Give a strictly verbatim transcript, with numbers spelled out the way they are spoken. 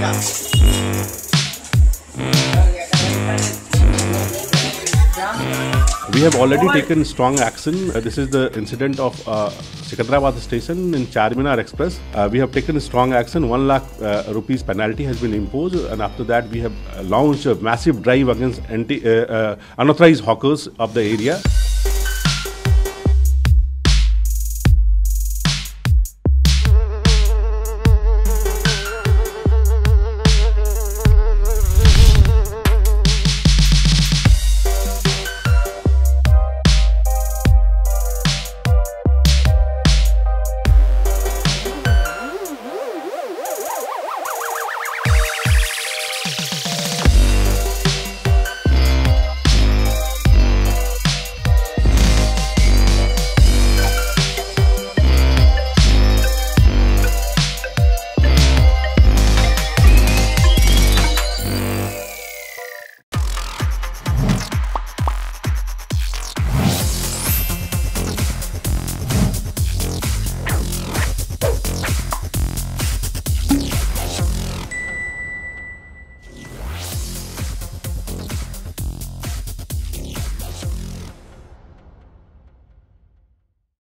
We have already taken strong action. Uh, this is the incident of uh, Secunderabad station in Charminar Express. Uh, we have taken strong action. One lakh uh, rupees penalty has been imposed, and after that we have launched a massive drive against anti, uh, uh, unauthorized hawkers of the area.